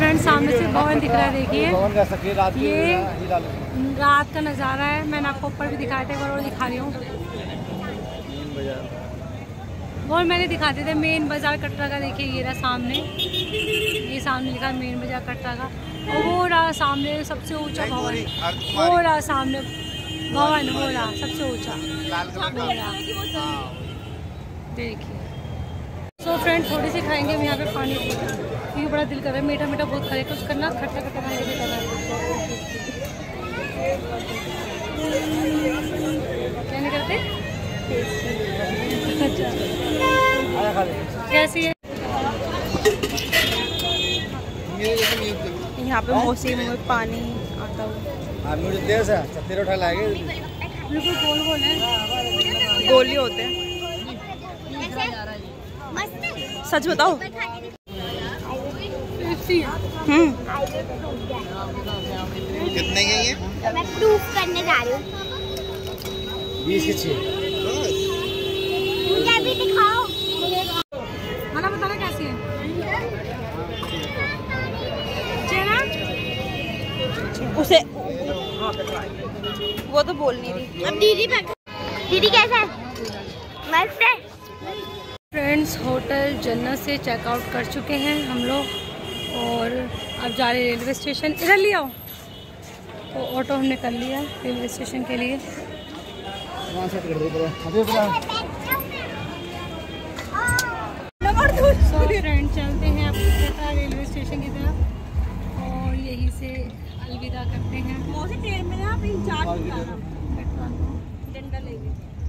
Friends सामने से भवन दिख रहा है, देखिए ये रात का नज़ारा है। मैंने आपको ऊपर भी दिखाए थे और दिखा रही हूँ, और मैंने दिखाते थे मेन बाज़ार कटरा का। देखिए ये रहा सामने, ये सामने लिखा है मेन बाज़ार कटरा का। और वो रहा सामने सबसे ऊंचा भवन, वो रहा सामने भवन, वो रहा सबसे ऊंचा, वो रहा देखिए। सो फ्रेंड्स थोड़ी सी खाएंगे हम यहाँ पे पानी, क्योंकि बड़ा दिल कर रहा है, मीठा मीठा बहुत खाए, कुछ करना खट्टा खट्टा खाने का दिल कर रहा है। क्या नहीं करते? कैसी है यहाँ पे मौसम में पानी आता हुआ, बिल्कुल गोल गोल है, गोली होते हैं। सच बताओ। कितने के ये? मैं प्रूफ करने जा रही हूँ। 20 के 6। मुझे भी दिखाओ। खाना बताना कैसी है? उसे वो तो बोल नहीं रही। अब दीदी कैसा है? मस्त है। फ्रेंड्स होटल जन्नत से चेकआउट कर चुके हैं हम लोग, और अब जा रहे रेलवे स्टेशन। इधर ले आओ। तो ऑटो हमने कर लिया रेलवे स्टेशन के लिए। सो फ्रेंड चलते हैं अब रेलवे स्टेशन की तरफ, और यहीं से अलविदा करते हैं। ट्रेन में ना डंडा लेंगे।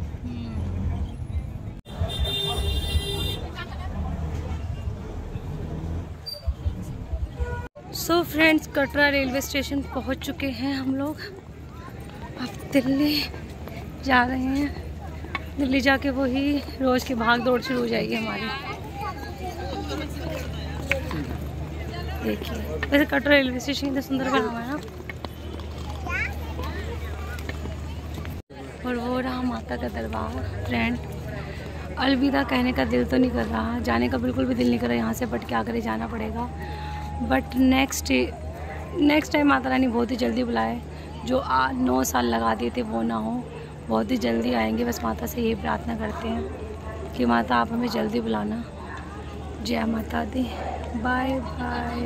So friends Katra railway station पहुंच चुके हैं हम लोग। अब दिल्ली जा रहे हैं। दिल्ली जाके वही रोज़ की भाग दौड़ शुरू हो जाएगी हमारी। देखिए वैसे कटरा रेलवे स्टेशन इतना सुंदर बना हुआ है ना। और वो रहा माता का दरबार। फ्रेंड अलविदा कहने का दिल तो नहीं कर रहा, जाने का बिल्कुल भी दिल नहीं कर रहा यहाँ से, बट क्या करे जाना पड़ेगा। But next time Mata Rani बहुत ही जल्दी बुलाए। जो 9 साल लगा दिए थे वो ना हो, बहुत ही जल्दी आएंगे। बस माता से यही प्रार्थना करते हैं कि माता आप हमें जल्दी बुलाना। जय माता दी। Bye bye.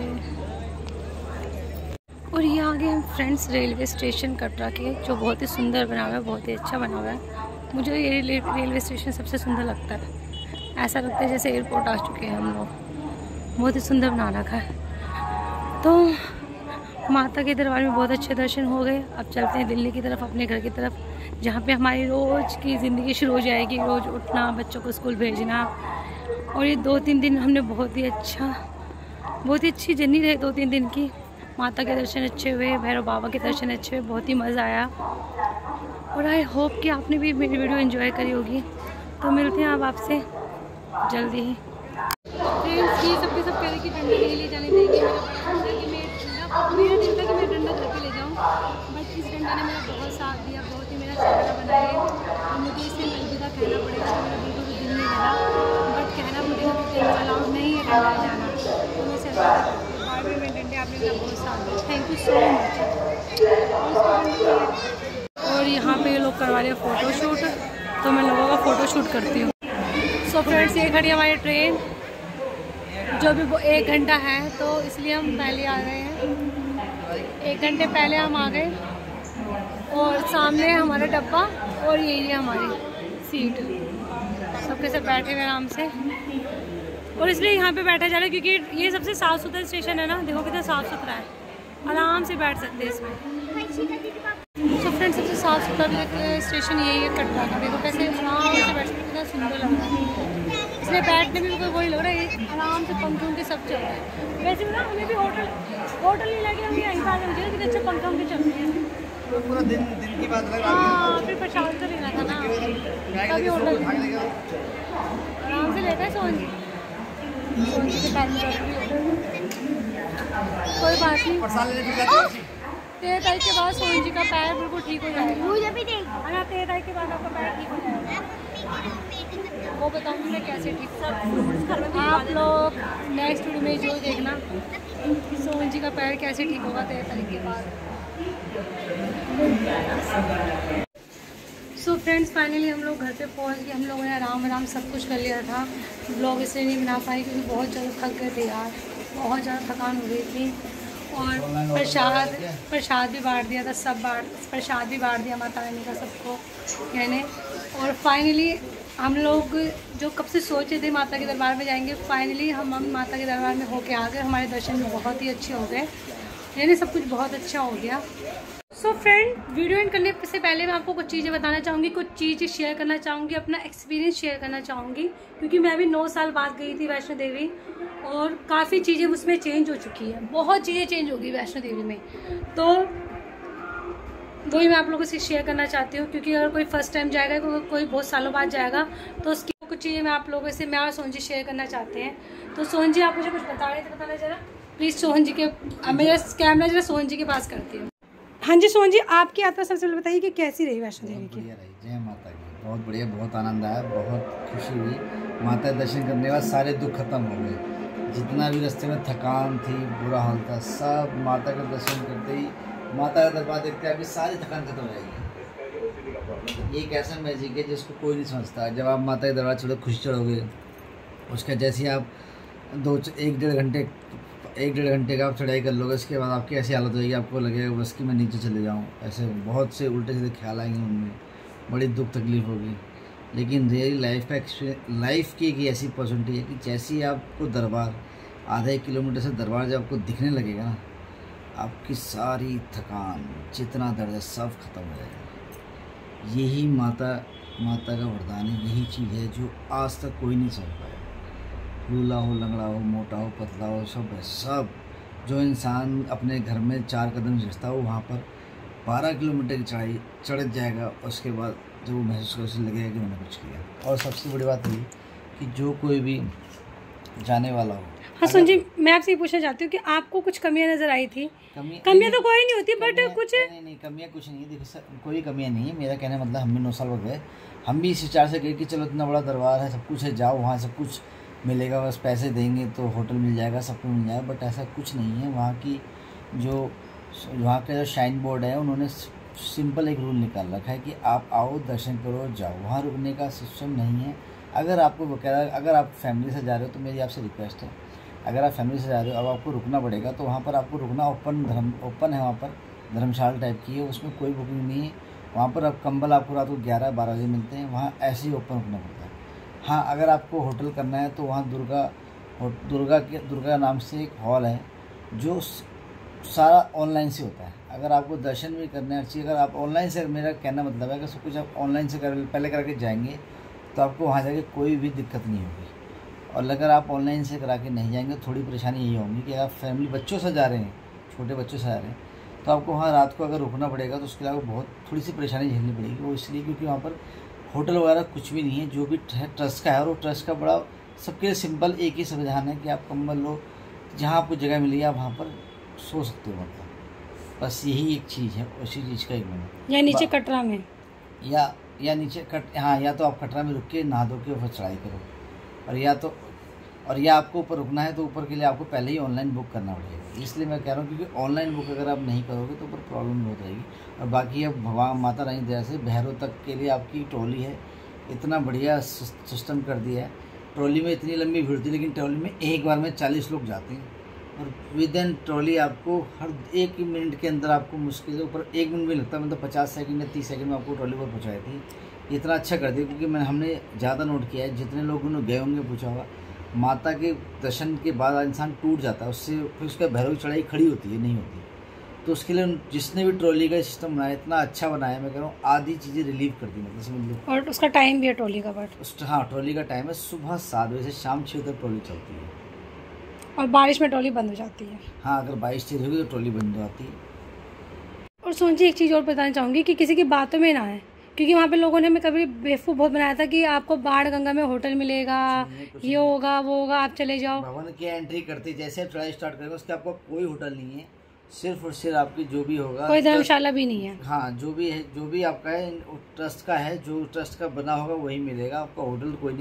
और ये आ गए हम फ्रेंड्स रेलवे स्टेशन कटरा के, जो बहुत ही सुंदर बना हुआ है, बहुत ही अच्छा बना हुआ है। मुझे ये रेलवे स्टेशन सबसे सुंदर लगता है। ऐसा लगता है जैसे एयरपोर्ट आ चुके हैं हम लोग, बहुत ही सुंदर बना रखा है। तो माता के दरबार में बहुत अच्छे दर्शन हो गए। अब चलते हैं दिल्ली की तरफ, अपने घर की तरफ, जहाँ पे हमारी रोज़ की ज़िंदगी शुरू हो जाएगी। रोज़ उठना, बच्चों को स्कूल भेजना, और ये 2-3 दिन हमने बहुत ही अच्छी जर्नी रही 2-3 दिन की। माता के दर्शन अच्छे हुए, भैरव बाबा के दर्शन अच्छे हुए, बहुत ही मज़ा आया। और आई होप कि आपने भी मेरी वीडियो एंजॉय करी होगी। तो मिलते हैं अब आपसे जल्दी ही। फ्रेंड्स ये सब कह रहे कि डंडा नहीं ले जाने देंगे। मेरा दिल था कि मैं डंडा घर पे ले जाऊँ, बट इस डंडा ने मेरा बहुत साथ दिया, बहुत ही मेरा सहारा बना है। और मुझे इसे अलविदा कहना पड़ेगा, तो मेरा बिल्कुल भी दिल नहीं लगा, बट कहना मुझे अलाउड नहीं है डंडा जाना। तो मैं से बार में डंडे आपने मेरा बहुत साथ दिया, थैंक यू सो मच। और यहाँ पे ये लोग करवा रहे हैं फ़ोटोशूट, तो मैं लोगों का फ़ोटोशूट करती हूँ। सो फ्रेंड्स ये खड़ी हमारी ट्रेन, जो भी 1 घंटा है, तो इसलिए हम पहले आ गए हैं। 1 घंटे पहले हम आ गए, और सामने है हमारा डब्बा, और यही है हमारी सीट। सबके सब बैठे हुए आराम से, और इसलिए यहाँ पे बैठा जा रहा है क्योंकि ये सबसे साफ़ सुथरा स्टेशन है ना। देखो कितना साफ़ सुथरा है, आराम से बैठ सकते हैं इसमें। तो फ्रेंड्स सबसे साफ़ सुथरा स्टेशन यही है कटरा का। देखो कैसे आराम से बैठ सकते, कितना सुंदर लग रहा है। इसलिए बैठने में भी वही लग रहा है, आराम से पंखे उनके सब चल रहे हैं। वैसे भी ना हमें भी होटल नहीं लगे, हम यहीं पर आ गए। मुझे कितने अच्छे पंखे उनके चल रहे हैं। पूरा दिन की बात लगा। हाँ फिर प्रसाद तो लेना था ना, तभी होटल आराम से लेता है। सोन जी के पैर में कोई बात नहीं। 13 तारीख के बाद सोन जी का पैर बिल्कुल ठीक हो जाएगा। मुझे भी देख। 13 तारीख के बाद आपका पैर ठीक हो जाएगा। वो बताऊँगी मैं कैसे ठीक। आप लोग नेक्स्ट वीडियो में जो देखना, सोन जी का पैर कैसे ठीक होगा 13 तारीख के बाद। सो फ्रेंड्स फाइनली हम लोग घर पे पहुंच गए। हम लोगों ने आराम सब कुछ कर लिया था। ब्लॉग इसलिए नहीं बना पाई क्योंकि बहुत ज़्यादा थक गए थे यार, बहुत ज़्यादा थकान हो गई थी। और प्रसाद भी बांट दिया था, प्रसाद भी बांट दिया माता रानी का सबको मैंने। और फाइनली हम लोग जो कब से सोचे थे माता के दरबार में जाएंगे, फाइनली हम माता के दरबार में होके आ गए। हमारे दर्शन बहुत ही अच्छे हो गए, यानी सब कुछ बहुत अच्छा हो गया। सो फ्रेंड, वीडियो एंड करने से पहले मैं आपको कुछ चीज़ें बताना चाहूँगी, कुछ चीज़ें शेयर करना चाहूँगी, अपना एक्सपीरियंस शेयर करना चाहूँगी। क्योंकि मैं अभी 9 साल बाद गई थी वैष्णो देवी और काफ़ी चीज़ें उसमें चेंज हो चुकी है, बहुत चीज़ें चेंज हो गई वैष्णो देवी में। तो वही मैं आप लोगों से शेयर करना चाहती हूँ। क्योंकि अगर कोई फर्स्ट टाइम जाएगा, कोई बहुत सालों बाद जाएगा, तो उसकी कुछ चीज़ें मैं आप लोगों से, मैं और सोहन जी शेयर करना चाहते हैं। तो सोहन जी आप मुझे कुछ बता रहे थे, बताना जरा प्लीज़। सोहन जी के मेरा कैमरा जरा सोहन जी के पास करती हूँ। हाँ जी सोहन जी, आपकी यात्रा सबसे पहले बताइए कि कैसी रही वैष्णो देवी की? जय माता की। बहुत बढ़िया, बहुत आनंद आया, बहुत खुशी हुई। माता के दर्शन करने के बाद सारे दुख खत्म हो गए। जितना भी रास्ते में थकान थी, बुरा हाल था, सब माता के दर्शन करते ही, माता का दरबार देखते अभी सारी थकान खत्म हो जाएगी। ये एक ऐसा मैजिक है जिसको कोई नहीं समझता। जब आप माता के दरबार चढ़ो, खुशी चढ़ोगे, उसका जैसे ही आप 1 डेढ़ घंटे का आप चढ़ाई कर लोगे, उसके बाद आपकी ऐसी हालत होगी, आपको लगेगा बस कि मैं नीचे चले जाऊँ। ऐसे बहुत से उल्टे सीधे ख्याल आएंगे उनमें, बड़ी दुख तकलीफ होगी। लेकिन रियली लाइफ का एक्सपीरियंस, लाइफ की एक ऐसी अपॉर्चुनिटी है कि जैसे ही आपको दरबार आधा 1 किलोमीटर से दरबार जब आपको दिखने लगेगा ना, आपकी सारी थकान, जितना दर्द है, सब खत्म हो जाएगा। यही माता का वरदान है, यही चीज़ है जो आज तक कोई नहीं समझ पाया। लूला हो, लंगड़ा हो, मोटा हो, पतला हो, सब है। सब जो इंसान अपने घर में 4 कदम चढ़ता हो, वहाँ पर 12 किलोमीटर की चढ़ाई चढ़ जाएगा। उसके बाद जब वो महसूस लगेगा कि मैंने कुछ किया। और सबसे बड़ी बात ये कि जो कोई भी जाने वाला हो। हाँ सोहन जी, मैं आपसे ये पूछना चाहती हूँ कि आपको कुछ कमियां नजर आई थी? कमियां तो कोई नहीं होती, बट कुछ नहीं, कमियां कुछ नहीं है। देखो कोई कमियां नहीं है। मेरा कहने मतलब हम भी 9 साल हो गए, हम भी इस विचार से गए कि चलो इतना बड़ा दरबार है, सब कुछ है, जाओ वहाँ सब कुछ मिलेगा, बस पैसे देंगे तो होटल मिल जाएगा, सब कुछ मिल जाएगा। बट ऐसा कुछ नहीं है। वहाँ का जो शाइन बोर्ड है, उन्होंने सिंपल एक रूल निकाल रखा है कि आप आओ, दर्शन करो, जाओ। वहाँ रुकने का सिस्टम नहीं है। अगर आप फैमिली से जा रहे हो तो मेरी आपसे रिक्वेस्ट है, अगर आप फैमिली से जा रहे हो, अब आपको रुकना पड़ेगा, तो वहाँ पर आपको रुकना ओपन है। वहाँ पर धर्मशाला टाइप की है, उसमें कोई बुकिंग नहीं है। वहाँ पर अब कंबल आपको रात को 11-12 बजे मिलते हैं, वहाँ ऐसे ही ओपन रुकना पड़ता है। हाँ, अगर आपको होटल करना है तो वहाँ दुर्गा नाम से एक हॉल है जो सारा ऑनलाइन से होता है। अगर आपको दर्शन भी करने हैं, अगर आप ऑनलाइन से, मेरा कहना मतलब है कि सब कुछ आप ऑनलाइन से पहले करके जाएंगे तो आपको वहाँ जाके कोई भी दिक्कत नहीं होगी। और अगर आप ऑनलाइन से करा के नहीं जाएंगे, थोड़ी परेशानी यही होगी कि आप फैमिली बच्चों से जा रहे हैं, छोटे बच्चों से जा रहे हैं, तो आपको वहाँ रात को अगर रुकना पड़ेगा तो उसके लिए आपको थोड़ी सी परेशानी झेलनी पड़ेगी। वो इसलिए क्योंकि वहाँ पर होटल वगैरह कुछ भी नहीं है। जो भी ट्रस्ट का है, और वो ट्रस्ट का बड़ा सबके लिए सिंपल एक ही संविधान है कि आप कंबल लो, जहाँ आपको जगह मिली आप वहाँ पर सो सकते हो। मतलब बस यही एक चीज़ है, उसी चीज़ का एक मिनट। या नीचे कटरा में, या नीचे हाँ, या तो आप कटरा में रुक के नहा धो के ऊपर चढ़ाई करो, और या आपको ऊपर रुकना है तो ऊपर के लिए आपको पहले ही ऑनलाइन बुक करना पड़ेगा। इसलिए मैं कह रहा हूँ क्योंकि ऑनलाइन बुक अगर आप नहीं करोगे तो ऊपर प्रॉब्लम हो जाएगी। और बाकी अब भगवान माता रानी दया से भैरव तक के लिए आपकी ट्रॉली है, इतना बढ़िया सिस्टम कर दिया है। ट्रॉली में इतनी लंबी भीड़ थी, लेकिन ट्रॉली में एक बार में 40 लोग जाते हैं, और विद इन ट्रॉली आपको हर 1 मिनट के अंदर आपको मुश्किल से ऊपर 1 मिनट भी लगता, मतलब 50 सेकंड या 30 सेकंड में आपको ट्रॉली पर पहुँचाई थी। इतना अच्छा कर दिया क्योंकि हमने ज़्यादा नोट किया है, जितने लोगों गए होंगे पूछा होगा, माता के दर्शन के बाद इंसान टूट जाता है, उससे फिर उसका भैरव की चढ़ाई खड़ी होती है, नहीं होती। तो उसके लिए जिसने भी ट्रॉली का सिस्टम बनाया, इतना अच्छा बनाया, मैं कह रहा हूँ आधी चीज़ें रिलीव कर दी, मतलब समझ लो। और उसका टाइम भी है ट्रॉली का, बट हाँ, ट्रॉली का टाइम है सुबह 7 बजे से शाम 6 तक ट्रॉली चलती है। और बारिश में ट्रॉली बंद हो जाती है। हाँ, अगर बारिश तेज होगी तो ट्रॉली बंद हो जाती है। और सोहन जी, एक चीज़ और बताना चाहूँगी कि किसी की बातों में ना आए, क्योंकि वहाँ पे लोगों ने हमें कभी बेवकूफ़ बहुत बनाया था कि आपको बाढ़ गंगा में होटल मिलेगा, ये होगा वो होगा, आप चले जाओ। भवन की एंट्री करते जैसे आप चढ़ाई स्टार्ट करेंगे, उसके आपको कोई होटल नहीं है, सिर्फ और सिर्फ आपकी जो भी होगा, कोई धर्मशाला भी नहीं है। हाँ, जो भी आपका है ट्रस्ट का है, जो ट्रस्ट का बना होगा वही मिलेगा आपका, होटल कोई नहीं।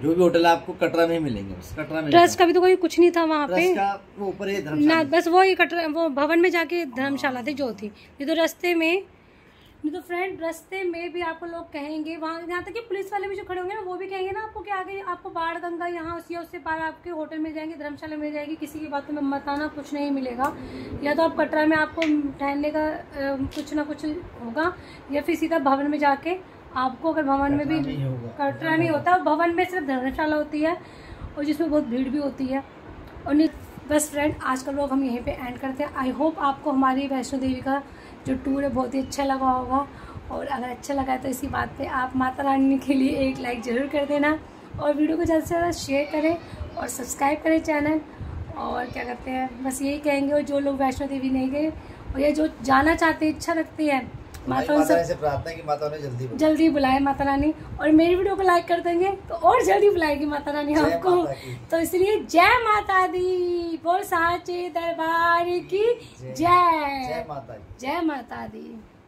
जो भी होटल आपको कटरा में ही मिलेंगे, बस कटरा में। ट्रस्ट का भी तो कोई कुछ नहीं था वहाँ पे, ट्रस्ट का वो ऊपर ही धर्मशाला ना, बस वो ही कटरा वो भवन में जाके धर्मशाला थी जो थी। ये तो रास्ते में, नहीं तो फ्रेंड रास्ते में भी आपको लोग कहेंगे, वहाँ यहाँ तक कि पुलिस वाले भी जो खड़े होंगे ना वो भी कहेंगे ना आपको कि आगे आपको बाढ़ गंगा यहाँ उससे पार आपके होटल मिल जाएंगे, धर्मशाला मिल जाएगी, किसी की बातों में मत आना, कुछ नहीं मिलेगा। या तो आप कटरा में आपको ठहरने का कुछ ना कुछ होगा, या फिर सीधा भवन में जाके आपको, अगर भवन में भी कटरा नहीं होता, भवन में सिर्फ धर्मशाला होती है और जिसमें बहुत भीड़ भी होती है। और नहीं बस फ्रेंड, आज का लोग हम यहीं पे एंड करते हैं। आई होप आपको हमारी वैष्णो देवी का जो टूर है बहुत ही अच्छा लगा होगा, और अगर अच्छा लगा तो इसी बात पे आप माता रानी के लिए एक लाइक ज़रूर कर देना, और वीडियो को ज़्यादा से ज़्यादा शेयर करें और सब्सक्राइब करें चैनल। और क्या करते हैं, बस यही कहेंगे, और जो लोग वैष्णो देवी नहीं गए और ये जो जाना चाहते हैं, इच्छा रखती है, माता रानी से प्रार्थना है कि माता रानी जल्दी बुलाए माता रानी, और मेरी वीडियो को लाइक कर देंगे तो और जल्दी बुलाएगी माता रानी आपको। तो इसलिए जय माता दी, बोल साचे दरबार की जय, जय माता दी।